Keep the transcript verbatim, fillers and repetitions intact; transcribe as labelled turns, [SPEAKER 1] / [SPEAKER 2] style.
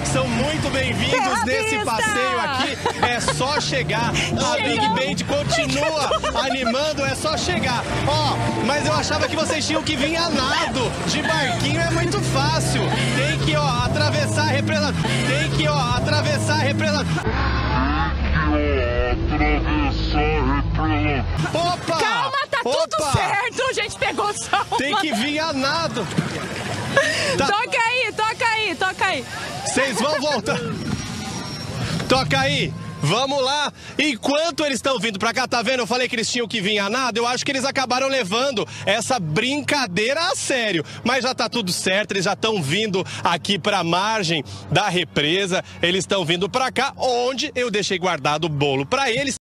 [SPEAKER 1] São muito bem-vindos nesse passeio aqui. É só chegar. A Big Band continua animando, é só chegar. Ó, oh, mas eu achava que vocês tinham que vir a nado. De barquinho é muito fácil. Tem que, ó, atravessar a represa. Tem que, ó, atravessar a represa. Opa!
[SPEAKER 2] Calma, tá
[SPEAKER 1] Opa!
[SPEAKER 2] tudo certo. A gente pegou só uma...
[SPEAKER 1] Tem que vir a nado. Tá.
[SPEAKER 2] Toca aí, toca aí, toca aí.
[SPEAKER 1] Vocês vão voltar. Toca aí. Vamos lá. Enquanto eles estão vindo pra cá, tá vendo? Eu falei que eles tinham que vir a nada. Eu acho que eles acabaram levando essa brincadeira a sério. Mas já tá tudo certo. Eles já estão vindo aqui pra margem da represa. Eles estão vindo pra cá, onde eu deixei guardado o bolo pra eles.